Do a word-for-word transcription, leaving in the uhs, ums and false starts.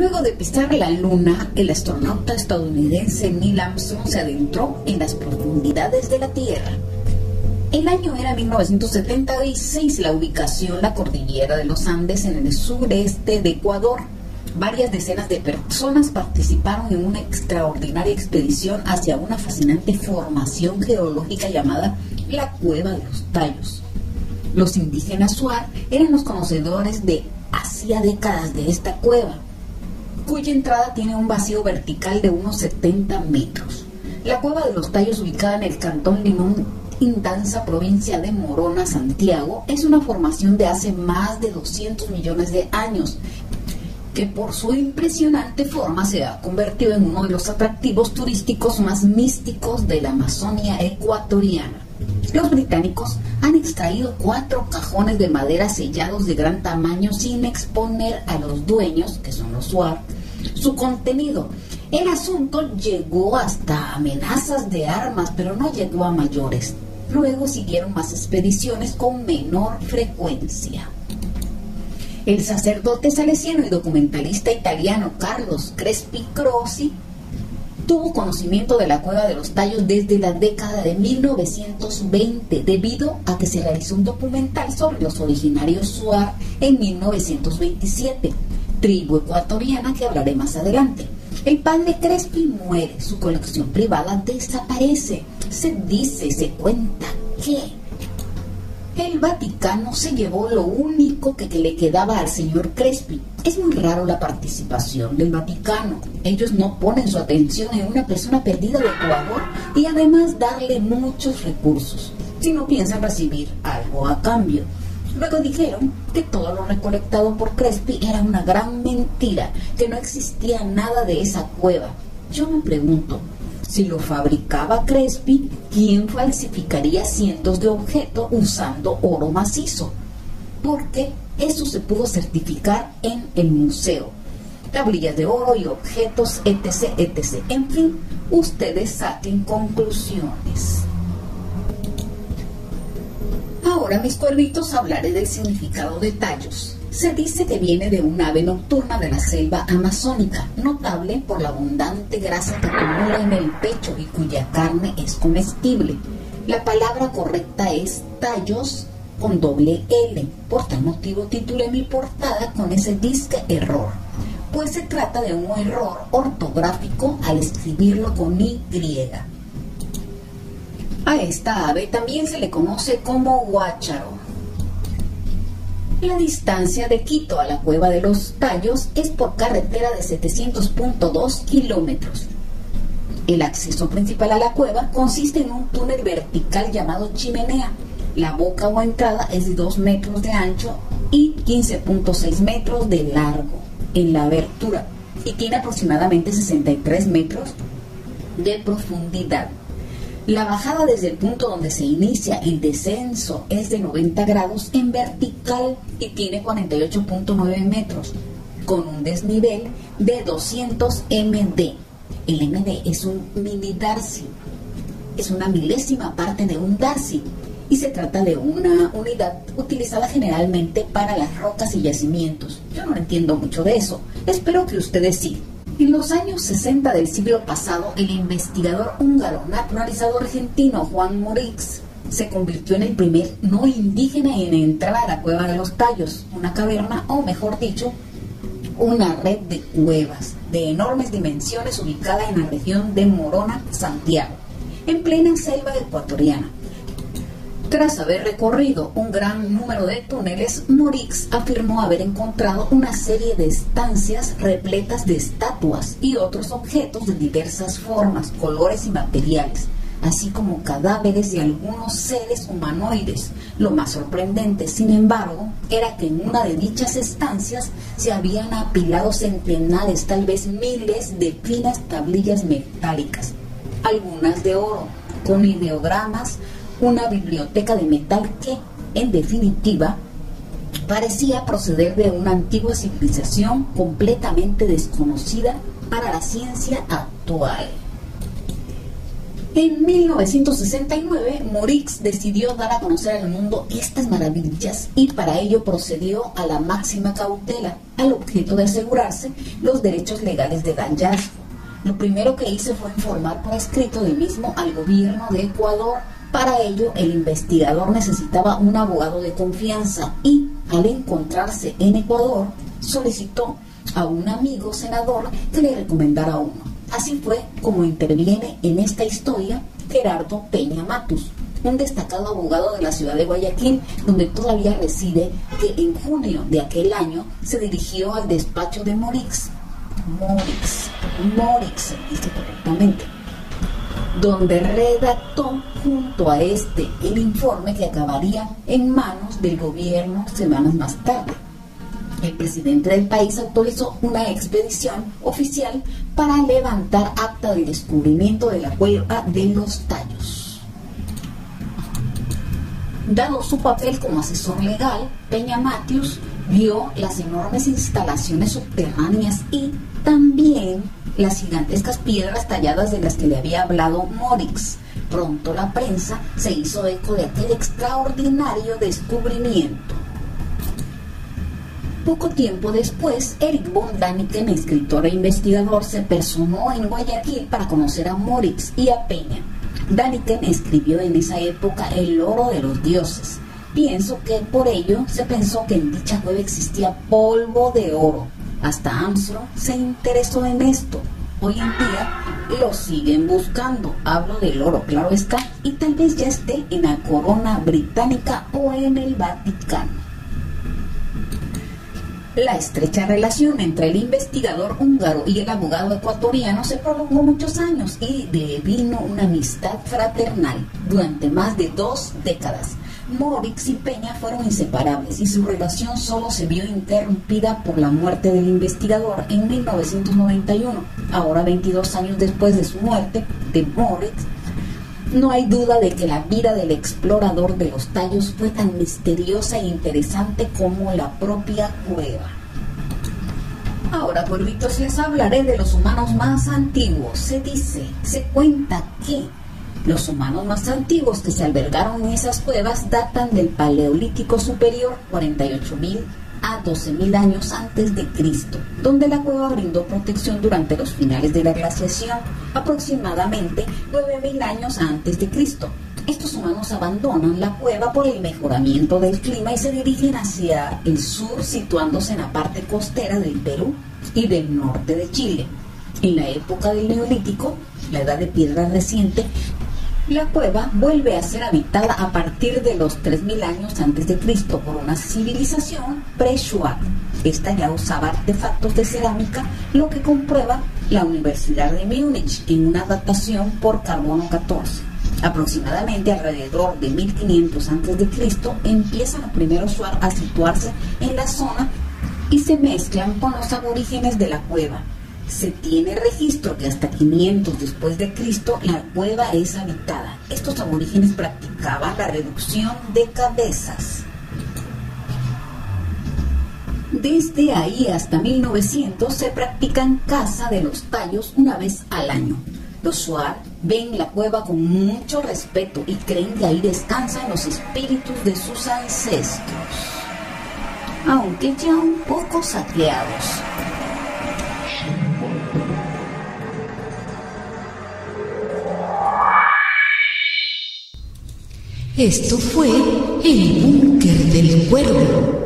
Luego de pisar la luna, el astronauta estadounidense Neil Armstrong se adentró en las profundidades de la Tierra. El año era mil novecientos setenta y seis, la ubicación, la cordillera de los Andes en el sureste de Ecuador. Varias decenas de personas participaron en una extraordinaria expedición hacia una fascinante formación geológica llamada la Cueva de los Tallos. Los indígenas Shuar eran los conocedores de hacía décadas de esta cueva, cuya entrada tiene un vacío vertical de unos setenta metros. La Cueva de los Tallos, ubicada en el cantón Limón Indanza, provincia de Morona, Santiago, es una formación de hace más de doscientos millones de años, que por su impresionante forma se ha convertido en uno de los atractivos turísticos más místicos de la Amazonía ecuatoriana. Los británicos han extraído cuatro cajones de madera sellados de gran tamaño sin exponer a los dueños, que son los Shuar, su contenido. El asunto llegó hasta amenazas de armas, pero no llegó a mayores. Luego siguieron más expediciones con menor frecuencia. El sacerdote salesiano y documentalista italiano Carlos Crespi Crossi tuvo conocimiento de la Cueva de los Tallos desde la década de mil novecientos veinte, debido a que se realizó un documental sobre los originarios Shuar en mil novecientos veintisiete, tribu ecuatoriana que hablaré más adelante. El padre Crespi muere, su colección privada desaparece. Se dice, se cuenta que el Vaticano se llevó lo único que, que le quedaba al señor Crespi. Es muy raro la participación del Vaticano. Ellos no ponen su atención en una persona perdida de Ecuador y además darle muchos recursos, sino piensan recibir algo a cambio. Luego dijeron que todo lo recolectado por Crespi era una gran mentira, que no existía nada de esa cueva. Yo me pregunto, si lo fabricaba Crespi, ¿quién falsificaría cientos de objetos usando oro macizo? Porque eso se pudo certificar en el museo. Tablillas de oro y objetos, etc, etcétera. En fin, ustedes saquen conclusiones. Ahora, mis cuervitos, hablaré del significado de tallos. Se dice que viene de un ave nocturna de la selva amazónica, notable por la abundante grasa que acumula en el pecho y cuya carne es comestible. La palabra correcta es tallos con doble L. Por tal motivo titulé mi portada con ese disque error, pues se trata de un error ortográfico al escribirlo con Y. A esta ave también se le conoce como guácharo. La distancia de Quito a la Cueva de los Tallos es por carretera de setecientos punto dos kilómetros. El acceso principal a la cueva consiste en un túnel vertical llamado chimenea. La boca o entrada es de dos metros de ancho y quince punto seis metros de largo en la abertura y tiene aproximadamente sesenta y tres metros de profundidad. La bajada desde el punto donde se inicia el descenso es de noventa grados en vertical y tiene cuarenta y ocho punto nueve metros, con un desnivel de doscientos metros. El M D es un mini darcy, es una milésima parte de un darcy y se trata de una unidad utilizada generalmente para las rocas y yacimientos. Yo no entiendo mucho de eso, espero que ustedes sí. En los años sesenta del siglo pasado, el investigador húngaro naturalizado argentino Juan Morix se convirtió en el primer no indígena en entrar a la Cueva de los Tallos, una caverna, o mejor dicho, una red de cuevas de enormes dimensiones ubicada en la región de Morona, Santiago, en plena selva ecuatoriana. Tras haber recorrido un gran número de túneles, Morix afirmó haber encontrado una serie de estancias repletas de estatuas y otros objetos de diversas formas, colores y materiales, así como cadáveres de algunos seres humanoides. Lo más sorprendente, sin embargo, era que en una de dichas estancias se habían apilado centenares, tal vez miles, de finas tablillas metálicas, algunas de oro, con ideogramas, una biblioteca de metal que, en definitiva, parecía proceder de una antigua civilización completamente desconocida para la ciencia actual. En mil novecientos sesenta y nueve, Morix decidió dar a conocer al mundo estas maravillas y para ello procedió a la máxima cautela, al objeto de asegurarse los derechos legales del hallazgo. Lo primero que hice fue informar por escrito del mismo al gobierno de Ecuador. Para ello, el investigador necesitaba un abogado de confianza y, al encontrarse en Ecuador, solicitó a un amigo senador que le recomendara uno. Así fue como interviene en esta historia Gerardo Peña Matus, un destacado abogado de la ciudad de Guayaquil, donde todavía reside, que en junio de aquel año se dirigió al despacho de Morix, Morix, Morix, se dice correctamente, donde redactó junto a este el informe que acabaría en manos del gobierno semanas más tarde. El presidente del país autorizó una expedición oficial para levantar acta del descubrimiento de la cueva de los Tallos. Dado su papel como asesor legal, Peña Matus vio las enormes instalaciones subterráneas y también las gigantescas piedras talladas de las que le había hablado Morix. Pronto la prensa se hizo eco de aquel extraordinario descubrimiento. Poco tiempo después, Eric von Daniken, escritor e investigador, se personó en Guayaquil para conocer a Morix y a Peña. Daniken escribió en esa época El oro de los dioses. Pienso que por ello se pensó que en dicha cueva existía polvo de oro. Hasta Armstrong se interesó en esto. Hoy en día lo siguen buscando. Hablo del oro, claro está, y tal vez ya esté en la corona británica o en el Vaticano. La estrecha relación entre el investigador húngaro y el abogado ecuatoriano se prolongó muchos años y devino una amistad fraternal durante más de dos décadas. Morix y Peña fueron inseparables y su relación solo se vio interrumpida por la muerte del investigador en mil novecientos noventa y uno. Ahora, veintidós años después de su muerte, de Morix, no hay duda de que la vida del explorador de los Tallos fue tan misteriosa e interesante como la propia cueva. Ahora, pueblitos, les hablaré de los humanos más antiguos. Se dice, se cuenta que los humanos más antiguos que se albergaron en esas cuevas datan del Paleolítico Superior, cuarenta y ocho mil a doce mil años antes de Cristo, donde la cueva brindó protección durante los finales de la glaciación, aproximadamente nueve mil años antes de Cristo. Estos humanos abandonan la cueva por el mejoramiento del clima y se dirigen hacia el sur, situándose en la parte costera del Perú y del norte de Chile. En la época del Neolítico, la edad de piedra reciente, la cueva vuelve a ser habitada a partir de los tres mil años antes de Cristo por una civilización pre-Shuar. Esta ya usaba artefactos de cerámica, lo que comprueba la Universidad de Múnich en una datación por carbono catorce. Aproximadamente alrededor de mil quinientos antes de Cristo empiezan los primeros Shuar a situarse en la zona y se mezclan con los aborígenes de la cueva. Se tiene registro que hasta quinientos después de Cristo la cueva es habitada. Estos aborígenes practicaban la reducción de cabezas. Desde ahí hasta mil novecientos se practican caza de los tallos una vez al año. Los Shuar ven la cueva con mucho respeto y creen que ahí descansan los espíritus de sus ancestros, aunque ya un poco saqueados. Esto fue El Búnker del Cuervo.